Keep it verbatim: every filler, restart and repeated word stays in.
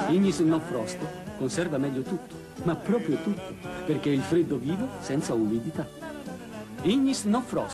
Ignis No Frost conserva meglio tutto, ma proprio tutto, perché il freddo vivo senza umidità. Ignis No Frost.